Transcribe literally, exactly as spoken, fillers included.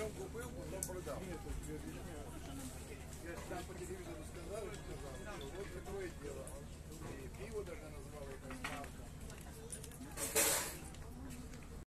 Потом купил, потом продал. Нет, я там по телевизору сказали, сказал, что вот такое